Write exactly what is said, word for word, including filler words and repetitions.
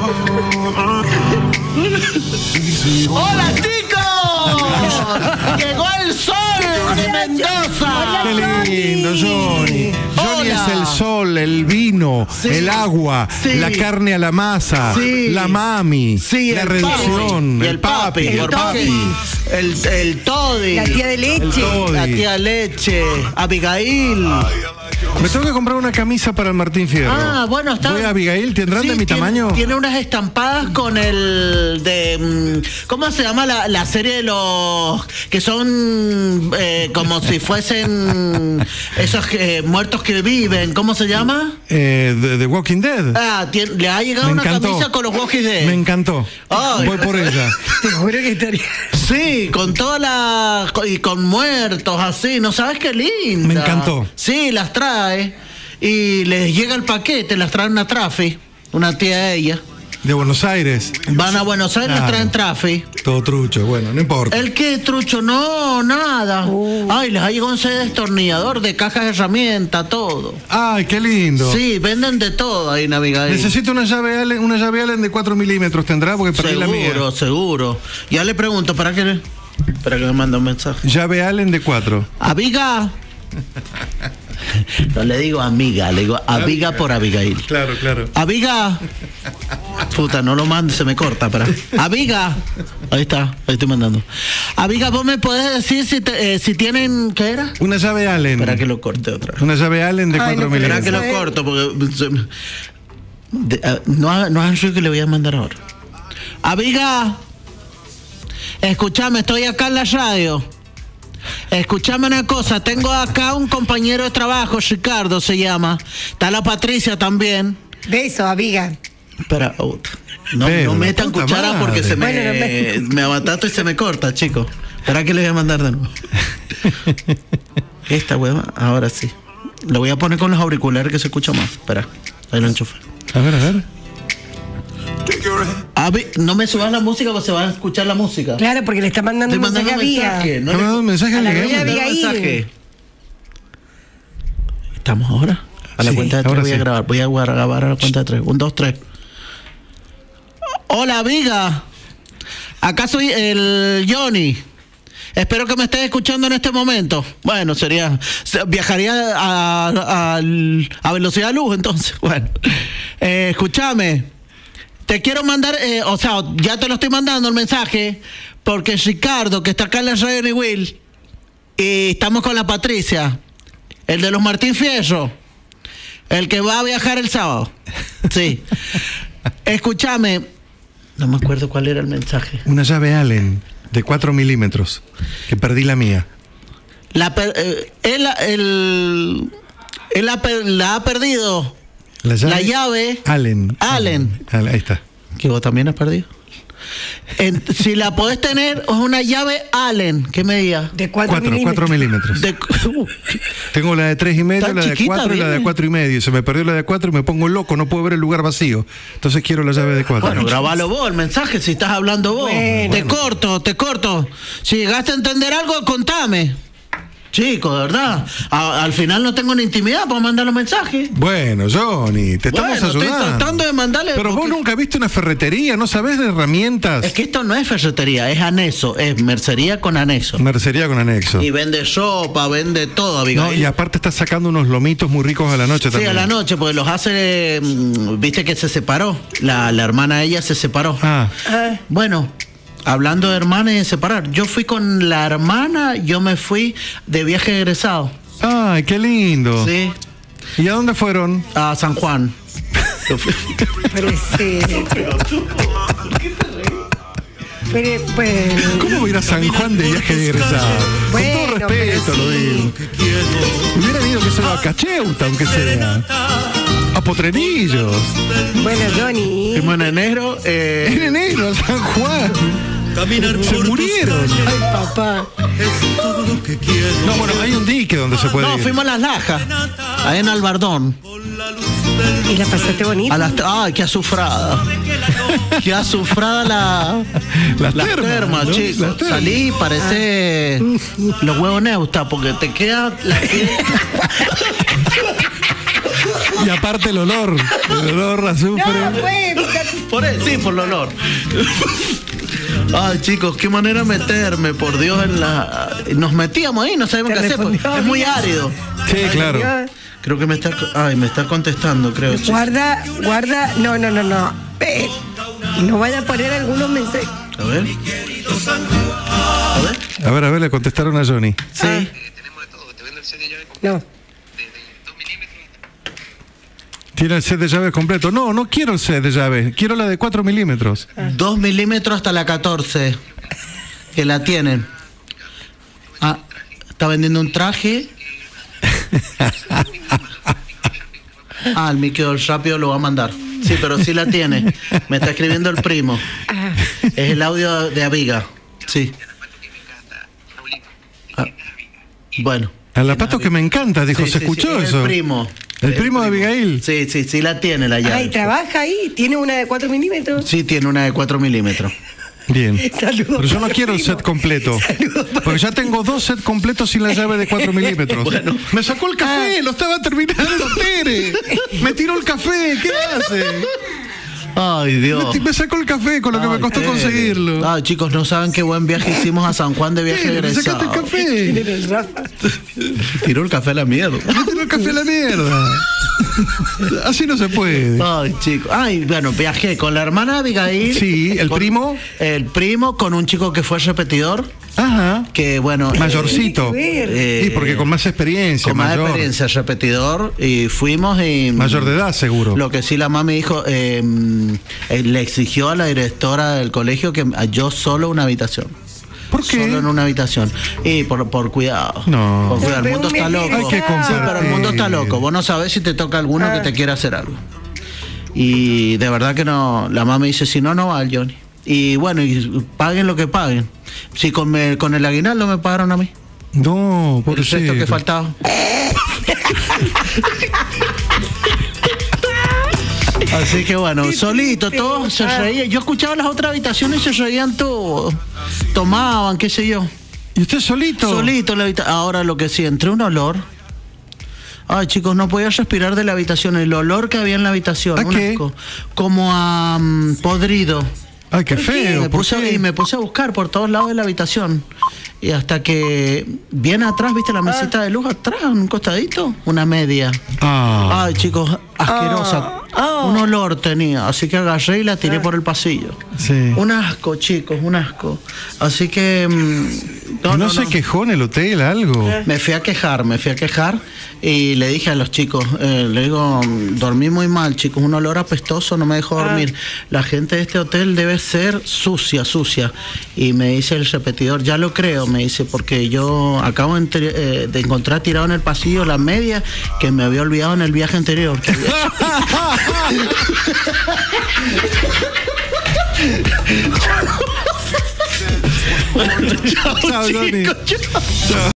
¡Hola, chicos! ¡Llegó el sol de Mendoza! ¡Qué lindo, Johnny! Johnny Hola. es el sol, el vino, Sí. el agua, Sí. la carne a la masa, Sí. la mami, Sí, la el reducción, papi, y el papi, el por papi. papi. El, el Toddy. La tía de leche. El Toddy. La tía Leche. Abigail. Me tengo que comprar una camisa para el Martín Fierro. Ah, bueno, está. Voy a Abigail, ¿tendrán Sí, de mi tiene- tamaño? Tiene unas estampadas con el de. mm, ¿Cómo se llama la, la serie de los. Que son eh, como si fuesen esos eh, muertos que viven? ¿Cómo se llama? Eh, de, de Walking Dead. Ah, tiene- le ha llegado Me una encantó. camisa con los Walking Dead. Me encantó. Ay. Voy por ella. Te juro que estaría. Sí, con todas las. Y con muertos así, ¿no sabes qué linda? Me encantó. Sí, las trae. Y les llega el paquete, las trae una Trafi, una tía de ella. De Buenos Aires. Van a Buenos Aires, Claro. les traen Trafi. Todo trucho, bueno, no importa. ¿El qué, trucho? No, nada. Ay, les ha llegado un destornillador de cajas de herramientas, todo. Ay, qué lindo. Sí, venden de todo ahí en Abigail. Necesito una llave Allen, una llave Allen de cuatro milímetros, ¿tendrá? Porque perdí la mía. Seguro, seguro. Ya le pregunto, ¿para qué? le- Para que me mande un mensaje. Llave Allen de cuatro. Amiga. No le digo amiga, le digo amiga por Abigail. Claro, claro. Amiga. Puta, no lo mande, se me corta, para. Amiga. Ahí está, ahí estoy mandando. Amiga, ¿vos me podés decir si, te- eh, si tienen. ¿Qué era? Una llave Allen. Espera que lo corte otra vez. Una llave Allen de Ay, cuatro no, pero Espera que milímetros. lo corto, porque. se me- de- ah, no, ha- no hagan ruido que le voy a mandar ahora. Amiga. Escuchame, estoy acá en la radio. Escuchame una cosa, tengo acá un compañero de trabajo, Ricardo se llama. Está la Patricia también. Beso, amiga. Espera, oh, no, Pero no la metan puta cuchara madre. porque se me, Bueno, no me- me abatato y se me corta, chicos. Espera que le voy a mandar de nuevo. Esta hueva, ahora sí. Lo voy a poner con los auriculares que se escucha más. Espera, ahí lo enchufé. A ver, a ver. Avi, no me subas la música porque se va a escuchar la música. Claro, porque le está mandando Estoy un mensaje a mandando un amiga. mensaje. No ¿Me ha le- mandado un mensaje a a la Abigail? amiga mandar un Abigail. mensaje. ¿Estamos ahora? A la Sí, cuenta de tres ahora voy a sí. grabar. Voy a grabar a la cuenta de tres. Un, dos, tres. Hola, amiga. Acá soy el Johnny. Espero que me estés escuchando en este momento. Bueno, sería. se- Viajaría a, a- a velocidad de luz, entonces. Bueno. Eh, escúchame. Te quiero mandar. eh, o sea, ya te lo estoy mandando el mensaje. Porque Ricardo, que está acá en la radio de Will. Y estamos con la Patricia. El de los Martín Fierro. El que va a viajar el sábado. Sí. Escúchame. No me acuerdo cuál era el mensaje. Una llave Allen de cuatro milímetros. Que perdí la mía. La per- eh, él, él, él la, per- la ha perdido. La llave, La llave. Allen. Allen. Allen. Ahí está. Que vos también has perdido. En- si la podés tener, es una llave Allen. ¿Qué medida? De cuatro, Cuatro, milímetros. cuatro milímetros. De, Tengo la de tres y medio, Tan la de chiquita, cuatro y la de viene. cuatro y medio. Se me perdió la de cuatro y me pongo loco, no puedo ver el lugar vacío. Entonces quiero la llave de cuatro. Bueno, grabalo vos el mensaje si estás hablando vos. Bueno. Te corto, te corto. Si llegaste a entender algo, contame. Chico, de verdad. A- al final no tengo ni intimidad para mandar los mensajes. Bueno, Johnny, te estamos Bueno, estoy ayudando. tratando de mandarle. Pero vos porque- nunca viste una ferretería, ¿no sabés de herramientas? Es que esto no es ferretería, es anexo, es mercería con anexo. Mercería con anexo. Y vende sopa, vende todo, No, Abigail. y aparte estás sacando unos lomitos muy ricos a la noche Sí, también. a la noche, porque los hace. mm, Viste que se separó. La, la hermana de ella se separó. Ah, Ah, Bueno, hablando de hermanas y de separar, yo fui con la hermana, yo me fui de viaje egresado. ay, qué lindo. Sí, ¿Y a dónde fueron? a San Juan. Yo fui- pero sí. Pero, bueno. ¿Cómo ir a San Juan de viaje de egresado? Bueno, Con todo respeto pero lo sí. digo. Hubiera ido que sea a Cacheuta, aunque sea. A Potrenillos. Bueno, Johnny. Fuimos en enero. eh, En enero, a San Juan. Se murieron. Ay, papá. No, bueno, hay un dique donde se puede no, ir. fuimos a Las Lajas, ahí en Albardón. ¿Y la pasaste bonito? A las, ay, qué azufrada. Qué azufrada la, Las las termas, termas, ¿no? chicos. Las termas. Salí y parece los huevos neusta porque te queda la piel. Y Y aparte el olor, el olor a azufre. No, pues. Por el- sí, por el olor. Ay, chicos, qué manera meterme, por Dios, en la... Nos metíamos ahí, no sabemos Te qué hacer, porque respondió es muy bien. árido. Sí, claro. Dios. Creo que me está... Ay, me está contestando, creo. chicos. Guarda, guarda. No, no, no, no. Eh, no vaya a poner algunos mensajes. A ver. A ver. A ver, a ver, le contestaron a Johnny. Sí. Ah. Tenemos de todo, te vendo el set de llave completo No. de, de dos milímetros. ¿Tiene el set de llaves completo? No, no quiero el set de llaves. Quiero la de cuatro milímetros. Dos milímetros hasta la catorce. Que la tienen. Ah, está vendiendo un traje. Ah, el micro rápido lo va a mandar. Sí, pero sí la tiene. Me está escribiendo el primo. Ah, Es el audio de Abiga. Sí. Ah, bueno. Al zapato que me encanta, dijo. Sí, ¿Se sí, escuchó sí, es eso? El primo. ¿El primo de Abigail? Sí, sí, sí la tiene la llave. ay, trabaja ahí. Tiene una de cuatro milímetros. Sí, tiene una de cuatro milímetros. Bien. Saludos. Pero yo no quiero el primo. set completo. Saludos para- Porque ya tengo dos sets completos sin la llave de cuatro milímetros. Me sacó el café, lo estaba terminando, Tere. Me tiró el café, ¿qué hace? Ay, Me, Dios. ti- me sacó el café con lo que me Ay, costó Tere. conseguirlo. Ay, chicos, no saben qué buen viaje hicimos a San Juan de viaje Tere, me sacaste el egresado. café. Tiene el Rafa. Tiró el café a la mierda. Me tiró el café a la mierda. Así no se puede. Ay, chicos. Ay, bueno, viajé con la hermana Abigail. Sí, ¿el con- primo? El primo con un chico que fue repetidor. Ajá. Que bueno. Mayorcito. eh, Sí, porque con más experiencia, con más mayor. experiencia, repetidor. Y fuimos y. Mayor de edad, seguro. Lo que sí la mamá me dijo, eh, eh, le exigió a la directora del colegio que yo solo una habitación. ¿Por qué? Solo en una habitación. Y por, por cuidado. No. Por cuidado. El Pero mundo un está viaje loco. Hay que egresado. Sí, pero el mundo está compartir. loco. Vos no sabés si te toca alguno Ah. que te quiera hacer algo. Y de verdad que no. La mamá me dice, si no, no va el Johnny. Y bueno, y paguen lo que paguen. Si con, me- con el aguinaldo me pagaron a mí. No, por El resto que faltaba. Así que bueno, solito, todos se reían. Yo escuchaba las otras habitaciones y se reían todos. Tomaban, qué sé yo. ¿Y usted solito? Solito en la habitación. Ahora lo que sí, entré un olor. Ay, chicos, no podía respirar de la habitación. El olor que había en la habitación. ¿A un qué? asco. Como a mm, podrido. Ay, qué Y feo. me, ¿por puse, qué? y me puse a buscar por todos lados de la habitación. Y hasta que viene atrás, ¿viste la mesita de luz atrás? Un costadito, una media. Ah. Ay, chicos, asquerosa. Ah, ah. Un olor tenía. Así que agarré y la tiré por el pasillo. Sí. Un asco, chicos, un asco. Así que. mm, ¿No, no, no, se no. quejó en el hotel algo? Me fui a quejar, me fui a quejar y le dije a los chicos, eh, le digo, dormí muy mal, chicos, un olor apestoso, no me dejó dormir. La gente de este hotel debe ser sucia, sucia. Y me dice el repetidor, ya lo creo, me dice, porque yo acabo de, entre- eh, de encontrar tirado en el pasillo la media que me había olvidado en el viaje anterior. que había hecho. Chao, Johnny. Chicos, chao. Chao.